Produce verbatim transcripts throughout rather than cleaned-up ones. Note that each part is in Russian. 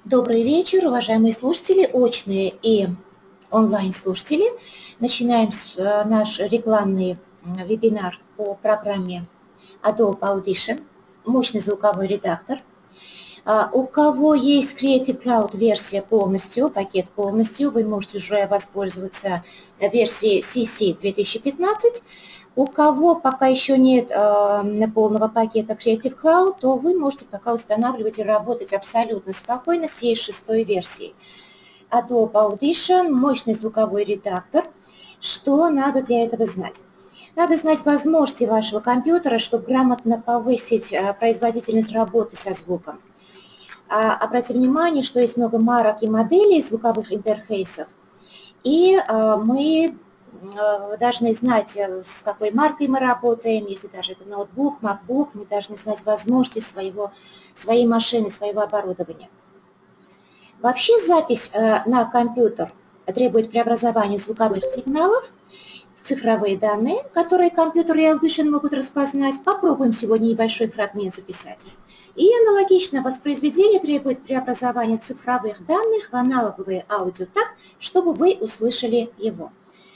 Добрый вечер, уважаемые слушатели, очные и онлайн-слушатели. Начинаем наш рекламный вебинар по программе Adobe Audition, мощный звуковой редактор. У кого есть Creative Cloud версия полностью, пакет полностью, вы можете уже воспользоваться версией си си две тысячи пятнадцать. У кого пока еще нет э, полного пакета Creative Cloud, то вы можете пока устанавливать и работать абсолютно спокойно с сей шестой версией. Adobe Audition, мощный звуковой редактор. Что надо для этого знать? Надо знать возможности вашего компьютера, чтобы грамотно повысить э, производительность работы со звуком. А, обратите внимание, что есть много марок и моделей звуковых интерфейсов, и э, мы должны знать, с какой маркой мы работаем, если даже это ноутбук, MacBook, мы должны знать возможности своего, своей машины, своего оборудования. Вообще запись на компьютер требует преобразования звуковых сигналов в цифровые данные, которые компьютер и Audition могут распознать. Попробуем сегодня небольшой фрагмент записать. И аналогично воспроизведение требует преобразования цифровых данных в аналоговые аудио так, чтобы вы услышали его.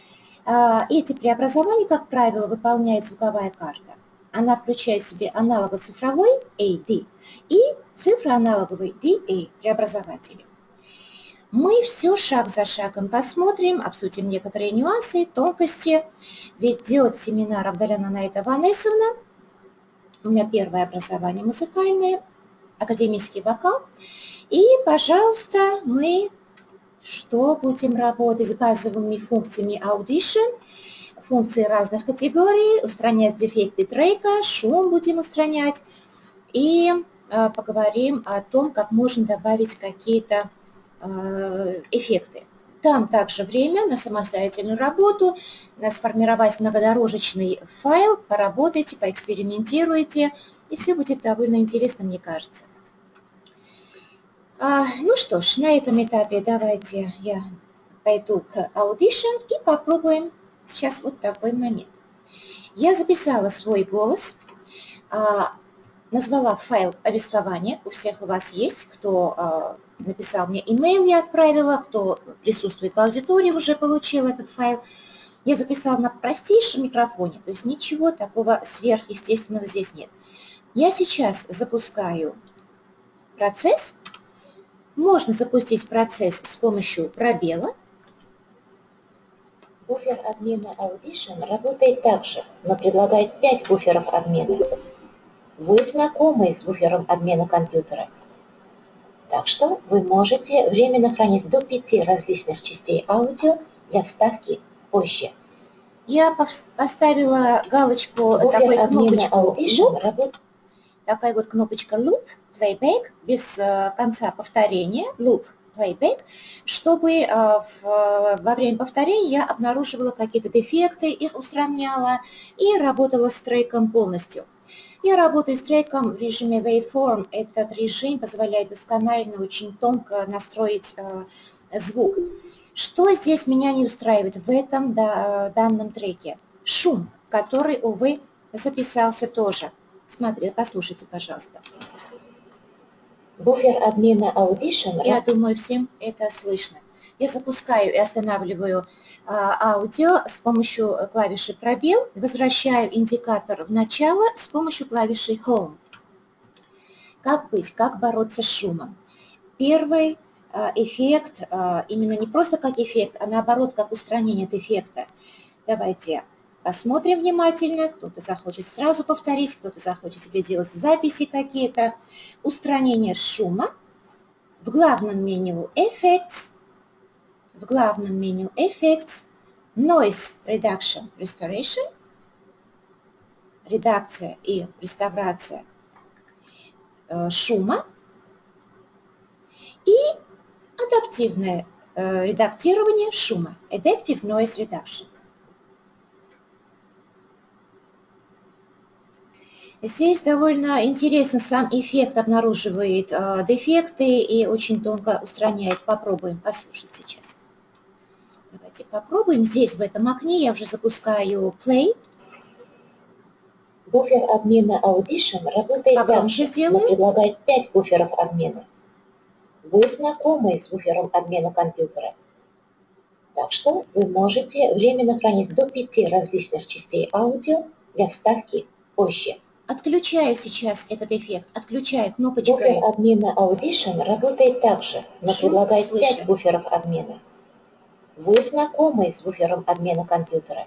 Эти преобразования, как правило, выполняет звуковая карта. Она включает в себе аналого-цифровой эй ди и цифроаналоговый ди эй преобразователи. Мы все шаг за шагом посмотрим, обсудим некоторые нюансы, тонкости. Ведет семинар Авдалена Наита Ванесовна. У меня первое образование музыкальное, академический вокал. И, пожалуйста, мы что будем работать с базовыми функциями Audition, функции разных категорий, устранять дефекты трека, шум будем устранять. И э, поговорим о том, как можно добавить какие-то э, эффекты. Там также время на самостоятельную работу, на сформировать многодорожечный файл, поработайте, поэкспериментируйте, и все будет довольно интересно, мне кажется. А, ну что ж, на этом этапе давайте я пойду к Audition и попробуем сейчас вот такой момент. Я записала свой голос, а, назвала файл повествования, у всех у вас есть, кто а, написал мне имейл, я отправила, кто присутствует в аудитории, уже получил этот файл. Я записала на простейшем микрофоне, то есть ничего такого сверхъестественного здесь нет. Я сейчас запускаю процесс. Можно запустить процесс с помощью пробела. Буфер обмена Audition работает также, но предлагает пять буферов обмена. Вы знакомы с буфером обмена компьютера, так что вы можете временно хранить до пяти различных частей аудио для вставки позже. Я поставила галочку, такой кнопочку Loop, такая вот кнопочка Loop, Playback, без конца повторения, Loop, Playback, чтобы во время повторения я обнаруживала какие-то дефекты, их устраняла и работала с треком полностью. Я работаю с треком в режиме Waveform. Этот режим позволяет досконально, очень тонко настроить звук. Что здесь меня не устраивает в этом данном треке? Шум, который, увы, записался тоже. Смотрите, послушайте, пожалуйста. Буфер обмена Audition. Я думаю, всем это слышно. Я запускаю и останавливаю а, аудио с помощью клавиши пробел, возвращаю индикатор в начало с помощью клавиши Home. Как быть, как бороться с шумом? Первый а, эффект, а, именно не просто как эффект, а наоборот, как устранение дефекта. Давайте посмотрим внимательно, кто-то захочет сразу повторить, кто-то захочет себе делать записи какие-то. Устранение шума. В главном меню Effects, в главном меню Effects, Noise Reduction Restoration, редакция и реставрация э, шума и адаптивное э, редактирование шума, Adaptive Noise Reduction. Здесь довольно интересно, сам эффект обнаруживает э, дефекты и очень тонко устраняет. Попробуем послушать сейчас. Давайте попробуем. Здесь, в этом окне, я уже запускаю Play. Буфер обмена Audition работает погромче сделаю. Но предлагает пять буферов обмена. Вы знакомы с буфером обмена компьютера, так что вы можете временно хранить до пяти различных частей аудио для вставки позже. Отключаю сейчас этот эффект, отключаю кнопочкой. Буфер обмена Audition работает также, но Шум предлагает слышен. пять буферов обмена. Вы знакомы с буфером обмена компьютера,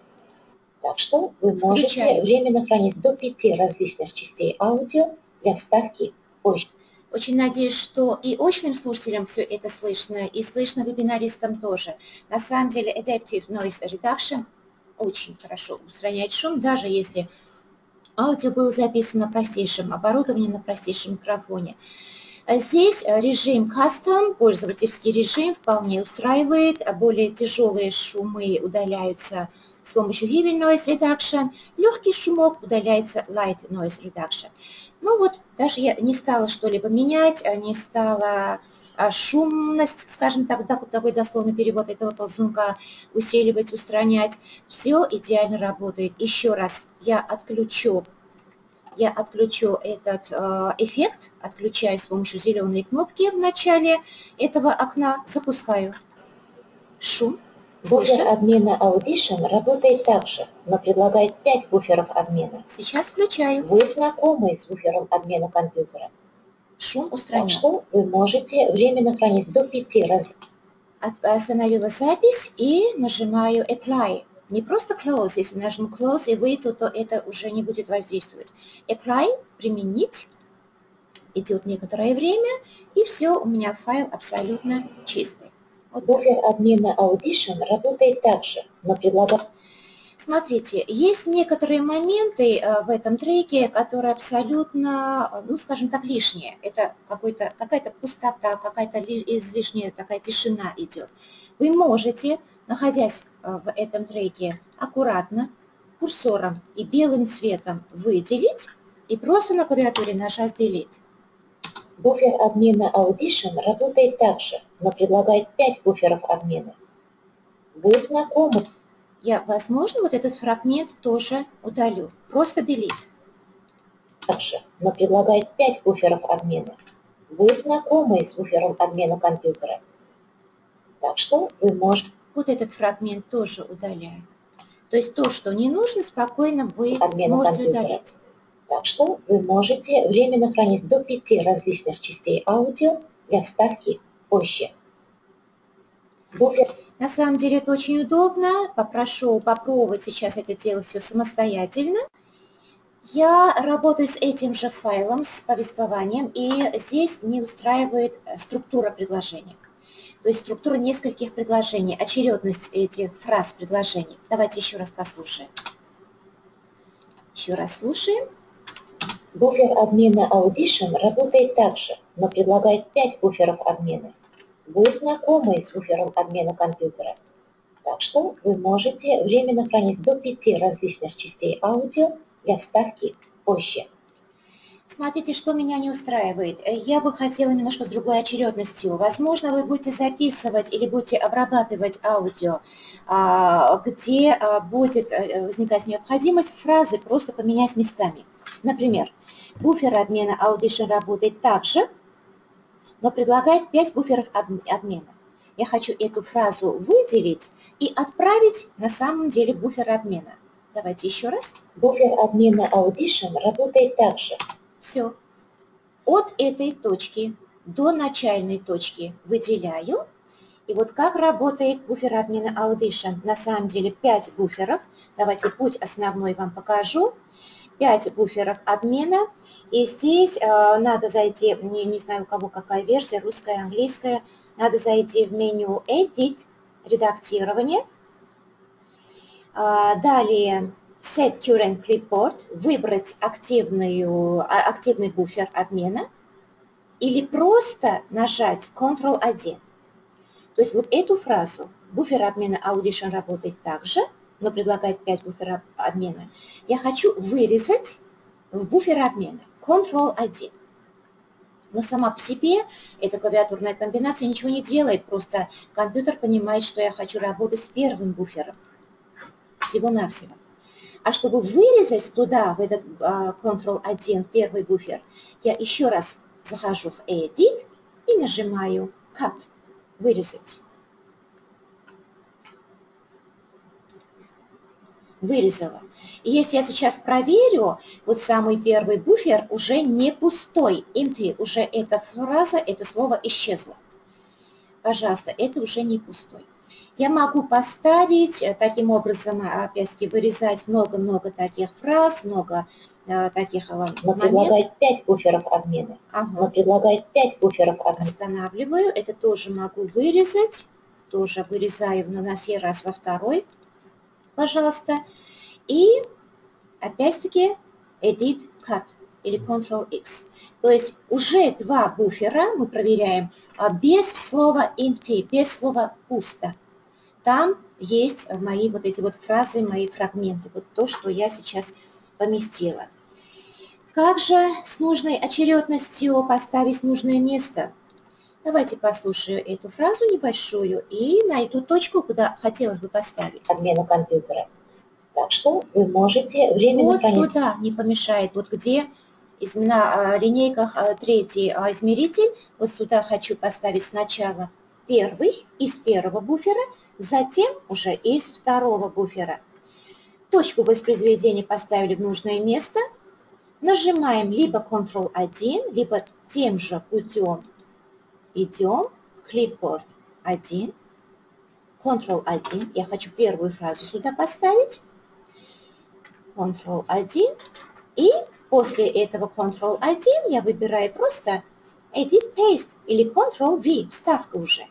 так что вы можете Включаю. временно хранить до пяти различных частей аудио для вставки позже. Очень надеюсь, что и очным слушателям все это слышно, и слышно вебинаристам тоже. На самом деле Adaptive Noise Reduction очень хорошо устраняет шум, даже если аудио было записано на простейшем оборудовании, на простейшем микрофоне. Здесь режим Custom, пользовательский режим, вполне устраивает. Более тяжелые шумы удаляются с помощью Heavy Noise Reduction. Легкий шумок удаляется Light Noise Reduction. Ну вот, даже я не стала что-либо менять, не стала шумность, скажем так, такой дословный перевод этого ползунка усиливать, устранять. Все идеально работает. Еще раз, я отключу, я отключу этот э, эффект, отключаю с помощью зеленой кнопки в начале этого окна, запускаю. Шум. Буфер обмена Audition работает также, но предлагает пять буферов обмена. Сейчас включаю. Вы знакомы с буфером обмена компьютера. Шум устранен. Так что вы можете временно хранить до пяти раз. Остановила запись и нажимаю Apply. Не просто Close, если нажму Close и выйду, то это уже не будет воздействовать. Apply, применить. Идет некоторое время, и все, у меня файл абсолютно чистый. Вот буфер обмена Audition работает также, но предлагает... Смотрите, есть некоторые моменты в этом треке, которые абсолютно, ну, скажем так, лишние. Это какая-то пустота, какая-то излишняя такая тишина идет. Вы можете, находясь в этом треке, аккуратно курсором и белым цветом выделить и просто на клавиатуре нажать Delete. Буфер обмена Audition работает также, но предлагает пять буферов обмена. Вы знакомы? Я, возможно, вот этот фрагмент тоже удалю. Просто Delete. Также, но предлагает пять буферов обмена. Вы знакомы с буфером обмена компьютера, так что вы можете... Вот этот фрагмент тоже удаляю. То есть то, что не нужно, спокойно вы обмена можете компьютера. Удалить. Так что вы можете временно хранить до пяти различных частей аудио для вставки позже. Буфер. На самом деле это очень удобно. Попрошу попробовать сейчас это делать все самостоятельно. Я работаю с этим же файлом, с повествованием, и здесь мне устраивает структура предложения. То есть структура нескольких предложений, очередность этих фраз предложений. Давайте еще раз послушаем. Еще раз слушаем. Буфер обмена Audition работает также, но предлагает пять буферов обмена. Вы знакомы с буфером обмена компьютера, так что вы можете временно хранить до пяти различных частей аудио для вставки позже. Смотрите, что меня не устраивает. Я бы хотела немножко с другой очередностью. Возможно, вы будете записывать или будете обрабатывать аудио, где будет возникать необходимость фразы просто поменять местами. Например, буфер обмена Audition работает также, но предлагает пять буферов обмена. Я хочу эту фразу выделить и отправить на самом деле в буфер обмена. Давайте еще раз. Буфер обмена Audition работает также. Все. От этой точки до начальной точки выделяю. И вот как работает буфер обмена Audition. На самом деле пять буферов. Давайте путь основной вам покажу. пять буферов обмена. И здесь э, надо зайти, не, не знаю у кого какая версия, русская, английская. Надо зайти в меню Edit, редактирование. Э, далее Set Current Clipboard, выбрать активную, активный буфер обмена. Или просто нажать контрол один. То есть вот эту фразу буфер обмена Audition работает также, но предлагает пять буферов обмена. Я хочу вырезать в буфер обмена контрол один. Но сама по себе эта клавиатурная комбинация ничего не делает, просто компьютер понимает, что я хочу работать с первым буфером. Всего-навсего. А чтобы вырезать туда, в этот контрол один, первый буфер, я еще раз захожу в Edit, и нажимаю Cut, вырезать. Вырезала. И если я сейчас проверю, вот самый первый буфер уже не пустой, empty, уже эта фраза, это слово исчезло. Пожалуйста, это уже не пустой. Я могу поставить, таким образом, опять-таки, вырезать много-много таких фраз, много э, таких Но моментов. предлагает пять буферов обмена. Ага. Но предлагает пять буферов обмена. Останавливаю, это тоже могу вырезать, тоже вырезаю на сей раз во второй, пожалуйста. И опять-таки Edit Cut или контрол икс. То есть уже два буфера мы проверяем без слова empty, без слова пусто. Там есть мои вот эти вот фразы, мои фрагменты, вот то, что я сейчас поместила. Как же с нужной очередностью поставить нужное место? Давайте послушаю эту фразу небольшую и найду точку, куда хотелось бы поставить. Обмена компьютера. Так что вы можете временно Вот хранить. сюда не помешает, вот где на линейках третий измеритель, вот сюда хочу поставить сначала первый из первого буфера, затем уже из второго буфера. Точку воспроизведения поставили в нужное место, нажимаем либо контрол один, либо тем же путем идем, Clipboard один, контрол один, я хочу первую фразу сюда поставить, контрол один, и после этого контрол один я выбираю просто Edit Paste или контрол ви, вставка уже.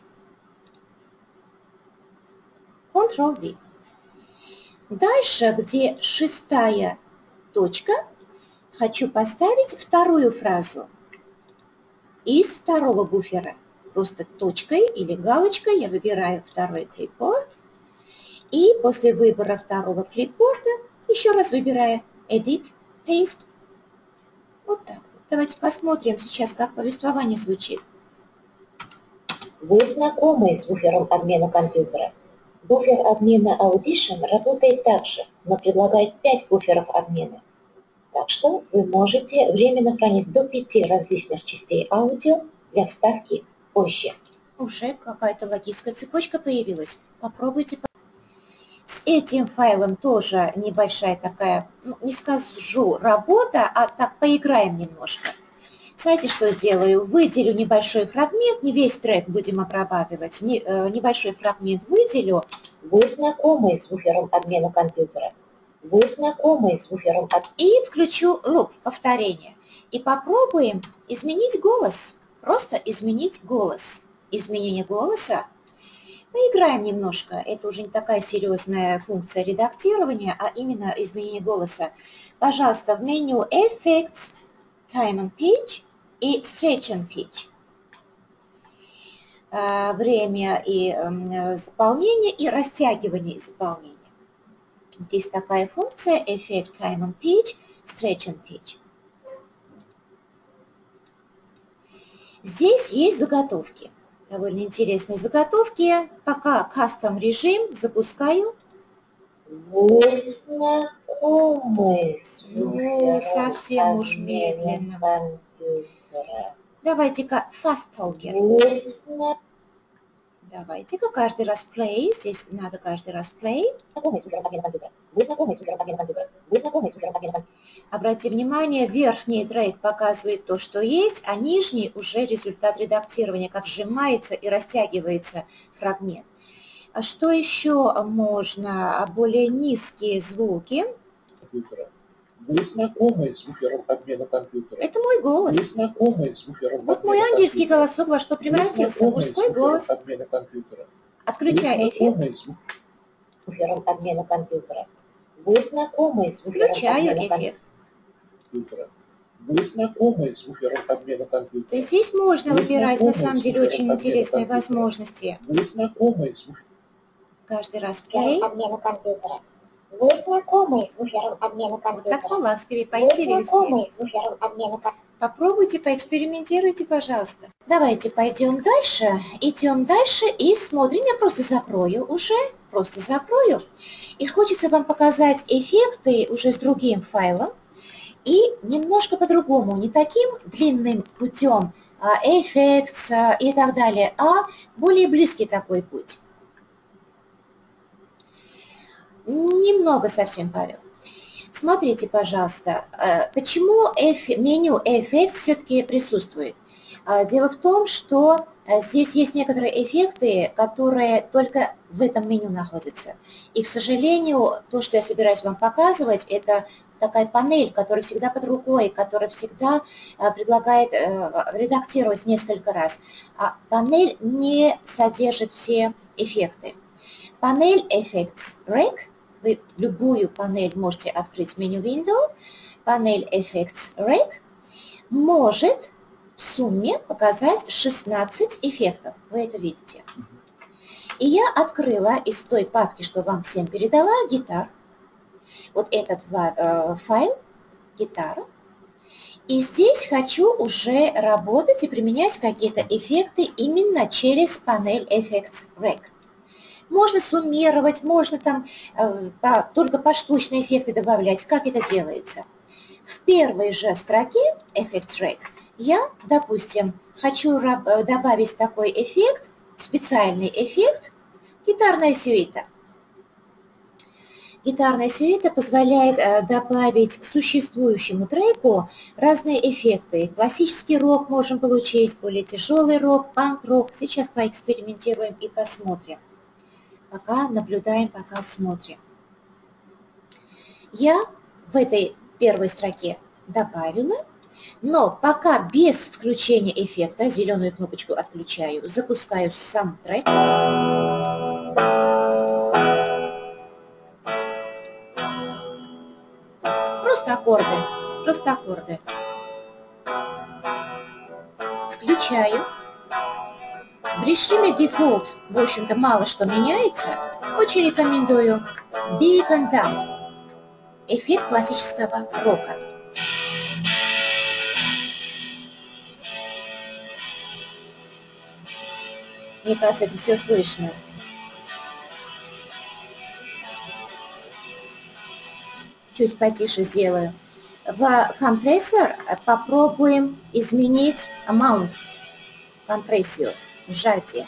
контрол ви. Дальше, где шестая точка, хочу поставить вторую фразу из второго буфера. Просто точкой или галочкой я выбираю второй клипборд. И после выбора второго клипборда еще раз выбираю Edit, Paste. Вот так. Давайте посмотрим сейчас, как повествование звучит. Вы знакомы с буфером обмена компьютера? Буфер обмена Audition работает так же, но предлагает пять буферов обмена. Так что вы можете временно хранить до пяти различных частей аудио для вставки позже. Уже какая-то логическая цепочка появилась. Попробуйте. С этим файлом тоже небольшая такая, ну, не скажу работа, а так поиграем немножко. Знаете, что сделаю? Выделю небольшой фрагмент, не весь трек будем обрабатывать, не, э, небольшой фрагмент выделю. Вы знакомы с буфером обмена компьютера? Вы знакомы с буфером обмена? И включу луп, повторение. И попробуем изменить голос. Просто изменить голос. Изменение голоса. Поиграем немножко. Это уже не такая серьезная функция редактирования, а именно изменение голоса. Пожалуйста, в меню Effects, Time and Pitch и Stretch and Pitch. Время и заполнение и растягивание и заполнение. Есть такая функция Effect, Time and Pitch, Stretch and Pitch. Здесь есть заготовки. Довольно интересные заготовки. Пока Custom режим запускаю. Вы знакомы с Ну, совсем уж медленно. Компьютера? Давайте-ка Fast-Talker. Вы знакомы Давайте-ка каждый раз play. Здесь надо каждый раз play. с буфером обмена компьютера? Вы знакомы с буфером обмена компьютера? Вы знакомы с буфером обмена компьютера? Обратите внимание, верхний трек показывает то, что есть, а нижний уже результат редактирования, как сжимается и растягивается фрагмент. А что еще можно? Более низкие звуки. Компьютера. Вы знакомы с буфером обмена компьютера? Это мой голос. Вы знакомы с буфером Вот мой обмена ангельский компьютера? голосок во что превратился? Вы знакомы Мужской с буфером голос. обмена компьютера? Отключай Вы эффект. знакомы с буфером обмена компьютера? Вы знакомы с буфером Включаю обмена эффект. компьютера? Вы знакомы с буфером обмена То компьютера? есть здесь можно Вы выбирать на знакомы самом с деле буфером очень обмена интересные компьютера? возможности. Вы знакомы с буфером Каждый раз буфером play. обмена компьютера? Вы знакомы с буфером обмена Вот компьютера? так поласковее, Вы поинтереснее. знакомы с буфером обмена компьютера? Попробуйте, поэкспериментируйте, пожалуйста. Давайте пойдем дальше. Идем дальше и смотрим. Я просто закрою уже. Просто закрою. И хочется вам показать эффекты уже с другим файлом. И немножко по-другому, не таким длинным путем Effects и так далее, а более близкий такой путь. Немного совсем, Павел. Смотрите, пожалуйста, почему меню Effects все-таки присутствует. Дело в том, что здесь есть некоторые эффекты, которые только в этом меню находятся. И, к сожалению, то, что я собираюсь вам показывать, это такая панель, которая всегда под рукой, которая всегда предлагает редактировать несколько раз. А панель не содержит все эффекты. Панель Effects Rec, вы любую панель можете открыть в меню Window, панель Effects Rec может в сумме показать шестнадцать эффектов. Вы это видите. И я открыла из той папки, что вам всем передала, гитар. Вот этот э, файл, гитара. И здесь хочу уже работать и применять какие-то эффекты именно через панель Effects Rec. Можно суммировать, можно там э, по, только поштучные эффекты добавлять. Как это делается? В первой же строке Effects Rec я, допустим, хочу добавить такой эффект, специальный эффект, гитарная сюита. Гитарная сюита позволяет э, добавить к существующему треку разные эффекты. Классический рок можем получить, более тяжелый рок, панк-рок. Сейчас поэкспериментируем и посмотрим. Пока наблюдаем, пока смотрим. Я в этой первой строке добавила, но пока без включения эффекта, зеленую кнопочку отключаю, запускаю сам трек. Просто аккорды, просто аккорды. Включаю. В режиме дефолт, в общем-то, мало что меняется. Очень рекомендую Big and Dump. Эффект классического рока. Мне кажется, это все слышно. Чуть потише сделаю. В компрессор попробуем изменить amount, компрессию, сжатие.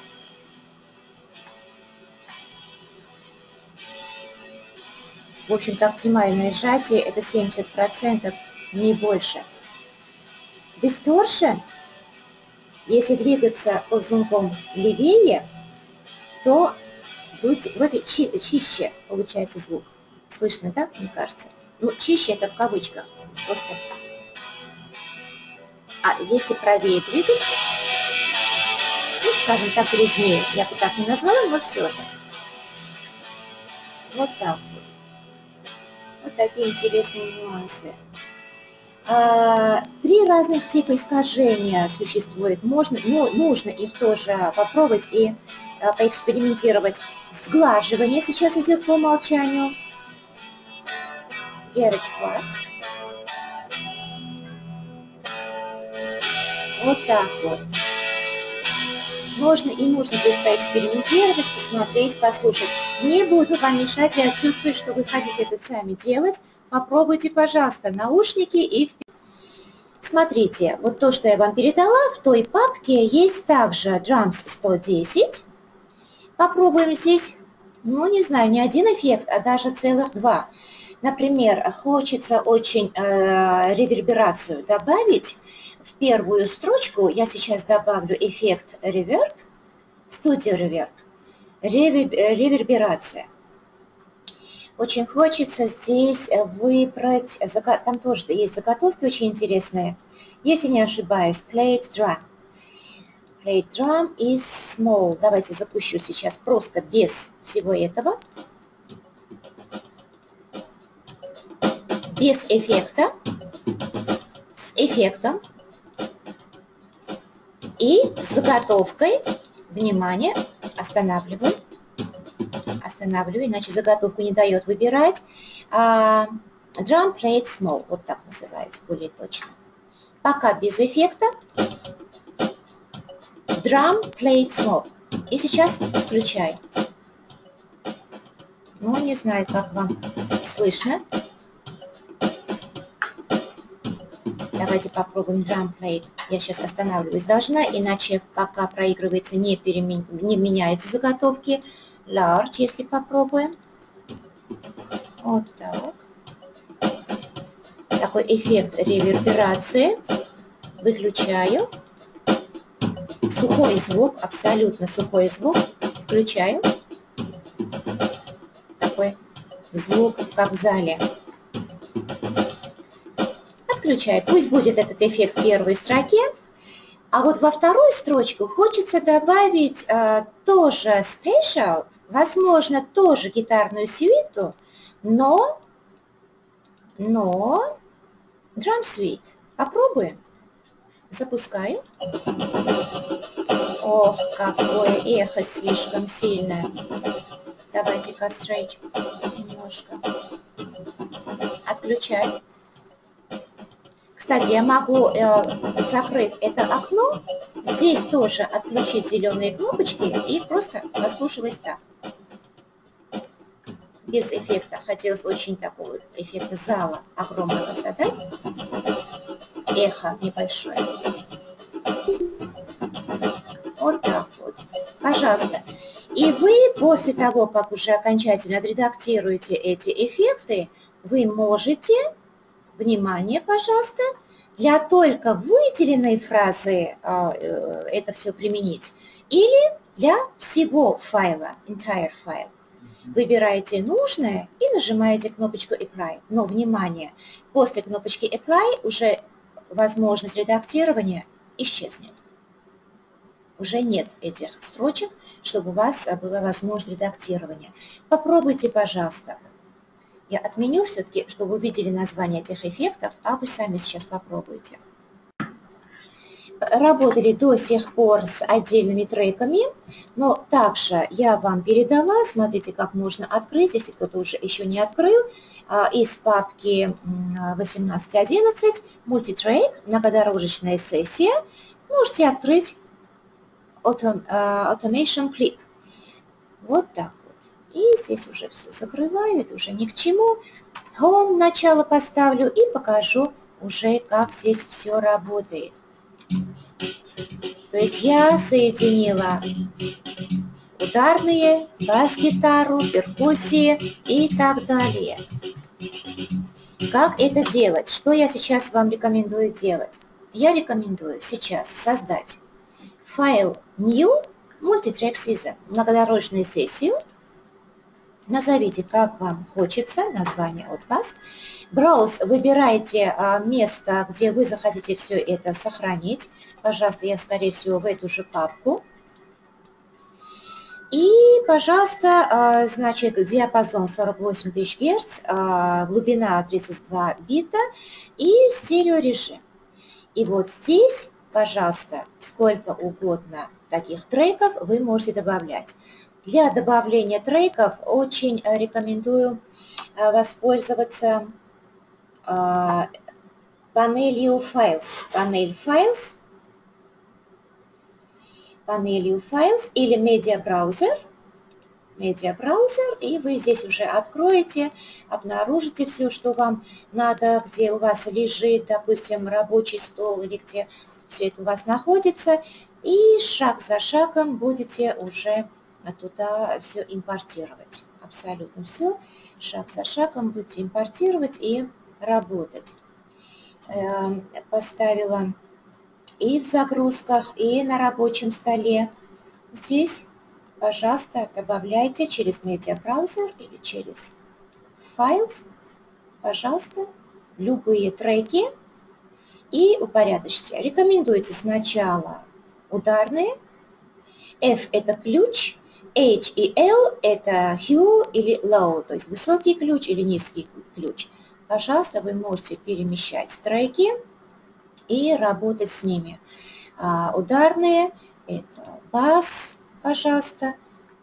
В общем-то, оптимальное сжатие это семьдесят процентов, не больше. Distortion, если двигаться ползунком левее, то вроде, вроде чи, чище получается звук. Слышно, да, мне кажется? Ну, чище это в кавычках. Просто. А если правее двигаться, ну, скажем так, грязнее. Я бы так не назвала, но все же. Вот так вот. Вот такие интересные нюансы. Три разных типа искажения существует. Можно, ну, нужно их тоже попробовать и поэкспериментировать. Сглаживание сейчас идет по умолчанию. Garage Fuzz. Вот так вот. Можно и нужно здесь поэкспериментировать, посмотреть, послушать. Не буду вам мешать, я чувствую, что вы хотите это сами делать. Попробуйте, пожалуйста, наушники и вперед. Смотрите, вот то, что я вам передала, в той папке есть также Drums сто десять. Попробуем здесь, ну, не знаю, не один эффект, а даже целых два. Например, хочется очень э, реверберацию добавить. В первую строчку я сейчас добавлю эффект Reverb, Studio Reverb, реверберация. Очень хочется здесь выбрать, там тоже есть заготовки очень интересные. Если не ошибаюсь, Plate Drum. Plate Drum is small. Давайте запущу сейчас просто без всего этого. Без эффекта. С эффектом. И с заготовкой. Внимание, останавливаю. Останавливаю, иначе заготовку не дает выбирать. Uh, drum plate small, вот так называется, более точно. Пока без эффекта. Drum plate small. И сейчас включаю. Ну, не знаю, как вам слышно. Давайте попробуем drum plate. Я сейчас останавливаюсь должна, иначе пока проигрывается, не, перемен... не меняются заготовки. Large, если попробуем. Вот так. Такой эффект реверберации. Выключаю. Сухой звук, абсолютно сухой звук. Включаю. Такой звук, как в зале. Отключаю. Пусть будет этот эффект в первой строке. А вот во вторую строчку хочется добавить э, тоже special, возможно, тоже гитарную сюиту, но, но drum suite. Попробуем. Запускаю. Ох, какое эхо слишком сильное. Давайте-ка стрейч немножко. Отключаю. Кстати, я могу э, закрыть это окно, здесь тоже отключить зеленые кнопочки и просто прослушивать так. Без эффекта. Хотелось очень такого эффекта зала огромного задать. Эхо небольшое. Вот так вот. Пожалуйста. И вы после того, как уже окончательно отредактируете эти эффекты, вы можете... Внимание, пожалуйста, для только выделенной фразы э, это все применить или для всего файла, entire file. Выбираете нужное и нажимаете кнопочку Apply. Но, внимание, после кнопочки Apply уже возможность редактирования исчезнет. Уже нет этих строчек, чтобы у вас была возможность редактирования. Попробуйте, пожалуйста. Я отменю все-таки, чтобы вы увидели название этих эффектов, а вы сами сейчас попробуйте. Работали до сих пор с отдельными треками, но также я вам передала, смотрите, как можно открыть, если кто-то уже еще не открыл, из папки восемнадцать одиннадцать мультитрек, многодорожечная сессия, можете открыть Automation Clip. Вот так. И здесь уже все закрываю, это уже ни к чему. Home начало поставлю и покажу уже, как здесь все работает. То есть я соединила ударные, бас-гитару, перкуссии и так далее. Как это делать? Что я сейчас вам рекомендую делать? Я рекомендую сейчас создать файл New Multitrack Scissor, многодорожную сессию. Назовите, как вам хочется, название от вас. Browse, выбирайте место, где вы захотите все это сохранить. Пожалуйста, я, скорее всего, в эту же папку. И, пожалуйста, значит, диапазон сорок восемь тысяч герц, глубина тридцать два бита и стереорежим. И вот здесь, пожалуйста, сколько угодно таких треков вы можете добавлять. Для добавления треков очень рекомендую воспользоваться панелью Files. Панель Files, панелью Files или Media Browser. Media Browser, и вы здесь уже откроете, обнаружите все, что вам надо, где у вас лежит, допустим, рабочий стол или где все это у вас находится, и шаг за шагом будете уже туда все импортировать. Абсолютно все. Шаг за шагом будете импортировать и работать. Поставила и в загрузках, и на рабочем столе. Здесь, пожалуйста, добавляйте через Media Browser или через Files, пожалуйста, любые треки и упорядочьте. Рекомендуйте сначала ударные. F – это ключ, H и L – это high или low, то есть высокий ключ или низкий ключ. Пожалуйста, вы можете перемещать треки и работать с ними. А, ударные – это бас, пожалуйста.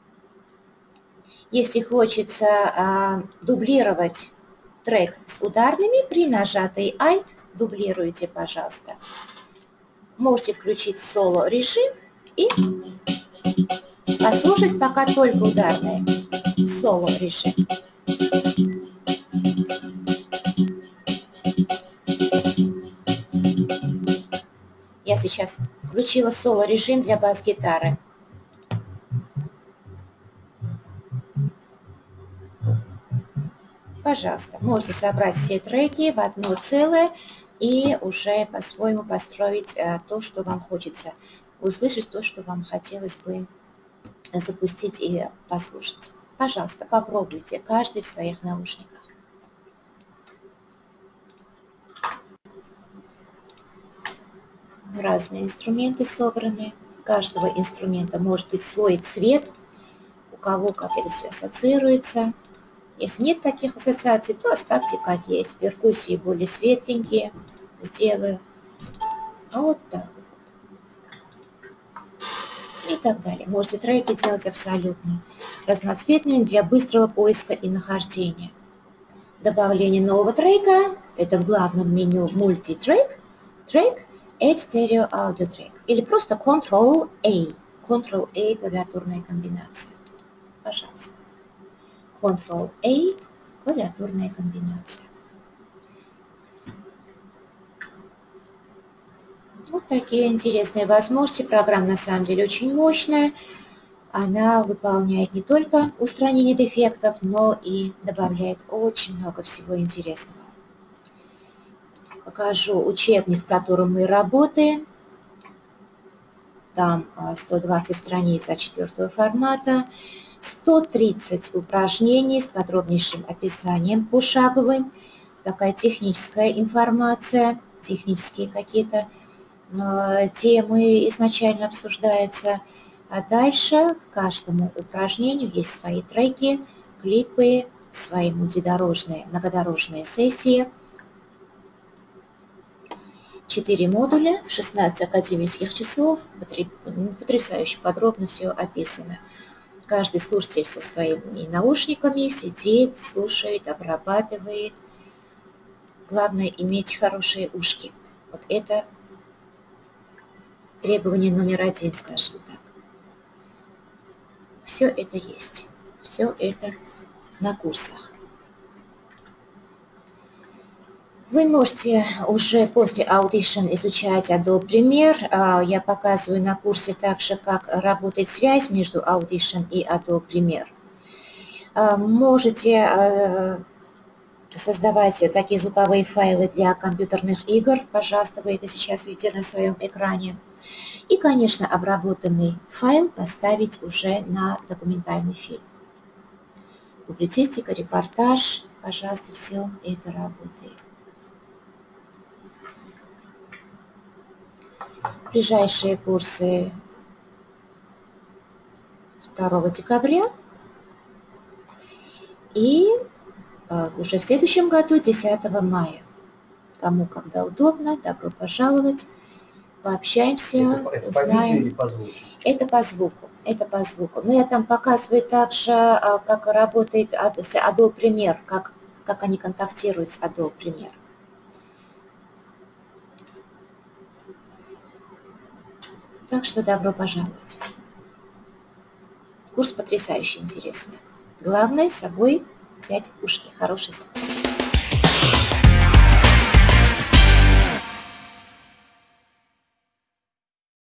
Если хочется а, дублировать трек с ударными, при нажатой Alt дублируйте, пожалуйста. Можете включить соло режим и послушать пока только ударные. Соло режим. Я сейчас включила соло-режим для бас-гитары. Пожалуйста, можете собрать все треки в одно целое и уже по-своему построить то, что вам хочется, услышать то, что вам хотелось бы запустить и послушать. Пожалуйста, попробуйте, каждый в своих наушниках. Разные инструменты собраны. У каждого инструмента может быть свой цвет, у кого как это все ассоциируется. Если нет таких ассоциаций, то оставьте как есть. Перкуссии более светленькие сделаю. А вот так вот. И так далее. Можете треки делать абсолютно разноцветными для быстрого поиска и нахождения. Добавление нового трека – это в главном меню multi-track, трек, Add Stereo Audio Track или просто контрол-A. контрол-A клавиатурная комбинация. Пожалуйста. контрол-A клавиатурная комбинация. Вот такие интересные возможности. Программа на самом деле очень мощная. Она выполняет не только устранение дефектов, но и добавляет очень много всего интересного. Покажу учебник, в котором мы работаем. Там сто двадцать страниц А четыре формата, сто тридцать упражнений с подробнейшим описанием пошаговым, такая техническая информация, технические какие-то э, темы изначально обсуждаются. А дальше к каждому упражнению есть свои треки, клипы, свои мультидорожные, многодорожные сессии. Четыре модуля, шестнадцать академических часов, потрясающе подробно все описано. Каждый слушатель со своими наушниками сидит, слушает, обрабатывает. Главное иметь хорошие ушки. Вот это требование номер один, скажем так. Все это есть. Все это на курсах. Вы можете уже после Audition изучать Adobe Premiere. Я показываю на курсе также, как работает связь между Audition и Adobe Premiere. Можете создавать такие звуковые файлы для компьютерных игр. Пожалуйста, вы это сейчас видите на своем экране. И, конечно, обработанный файл поставить уже на документальный фильм. Публицистика, репортаж, пожалуйста, все это работает. Ближайшие курсы второго декабря и уже в следующем году десятого мая. Кому когда удобно, добро пожаловать. Пообщаемся, это, это узнаем. По видео или по звуку? Это по звуку. Это по звуку. Но я там показываю также, как работает Adobe Premiere, как, как они контактируют с Adobe Premiere. Так что добро пожаловать. Курс потрясающе интересный. Главное с собой взять ушки, хороший звук.